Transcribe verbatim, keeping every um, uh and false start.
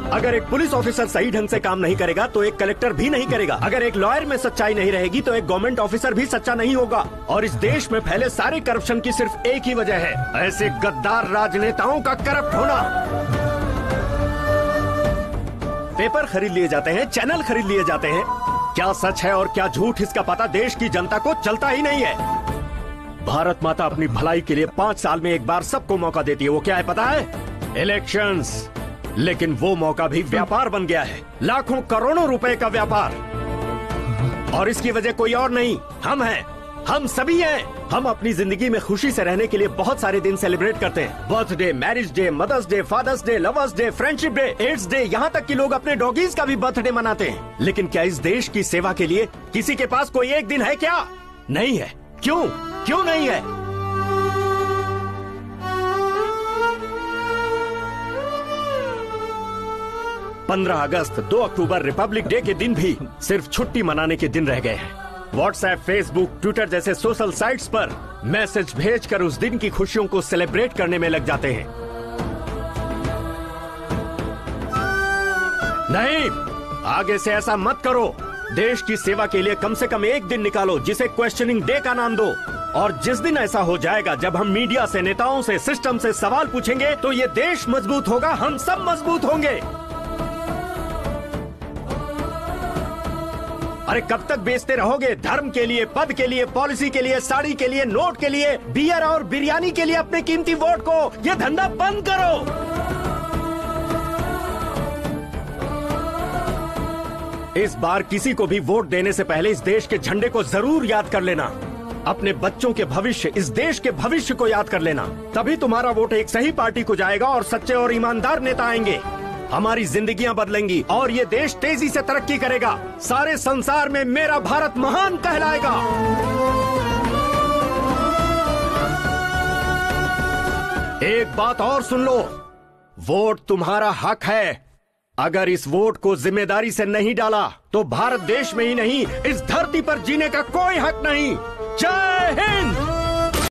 अगर एक police officer सही ढंग से काम नहीं करेगा तो एक कलेक्टर भी नहीं करेगा। अगर एक लॉयर में सच्चाई नहीं रहेगी तो एक गवर्नमेंट ऑफिसर भी सच्चा नहीं होगा। और इस देश में फैले सारे करप्शन की सिर्फ एक ही वजह है, ऐसे गद्दार राजनेताओं का करप्ट होना। पेपर खरीद लिए जाते हैं, चैनल खरीद लिए जाते हैं, क्या सच है और क्या झूठ इसका पता देश की जनता को चलता ही नहीं है। भारत माता अपनी भलाई के लिए पांच साल में एक बार सबको मौका देती है, वो क्या है पता है? इलेक्शंस। लेकिन वो मौका भी व्यापार बन गया है, लाखों करोड़ों रुपए का व्यापार। और इसकी वजह कोई और नहीं, हम हैं, हम सभी हैं। हम अपनी जिंदगी में खुशी से रहने के लिए बहुत सारे दिन सेलिब्रेट करते हैं। Birthday, marriage day, mother's day, father's day, lovers day, friendship day, AIDS day, यहाँ तक कि लोग अपने डॉगीज का भी बर्थडे मनाते हैं। लेकिन क्या इस देश की सेवा के लिए किसी के पास कोई एक दिन है क्या? नहीं है। क्यों? क्यों नहीं है? पंद्रह अगस्त, दो अक्टूबर रिपब्लिक डे के दिन भी सिर्फ छुट्टी मनाने के दिन रह गए हैं। व्हाट्सएप, फेसबुक, ट्विटर जैसे सोशल साइट्स पर मैसेज भेजकर उस दिन की खुशियों को सेलिब्रेट करने में लग जाते हैं। नहीं, आगे से ऐसा मत करो। देश की सेवा के लिए कम से कम एक दिन निकालो जिसे क्वेश्चनिंग डे का नाम दो। और जिस दिन ऐसा हो जाएगा जब हम मीडिया से, नेताओं से, सिस्टम से सवाल पूछेंगे तो ये देश मजबूत होगा, हम सब मजबूत होंगे। अरे कब तक बेचते रहोगे धर्म के लिए, पद के लिए, पॉलिसी के लिए, साड़ी के लिए, नोट के लिए, बियर और बिरयानी के लिए अपने कीमती वोट को? ये धंधा बंद करो। इस बार किसी को भी वोट देने से पहले इस देश के झंडे को जरूर याद कर लेना। अपने बच्चों के भविष्य, इस देश के भविष्य को याद कर लेना। तभी तुम्हारा वोट एक सही पार्टी को जाएगा और सच्चे और ईमानदार नेता आएंगे। हमारी जिंदगियां बदलेंगी और ये देश तेजी से तरक्की करेगा। सारे संसार में मेरा भारत महान कहलाएगा। एक बात और सुन लो, वोट तुम्हारा हक है। अगर इस वोट को जिम्मेदारी से नहीं डाला तो भारत देश में ही नहीं, इस धरती पर जीने का कोई हक नहीं। जय हिंद।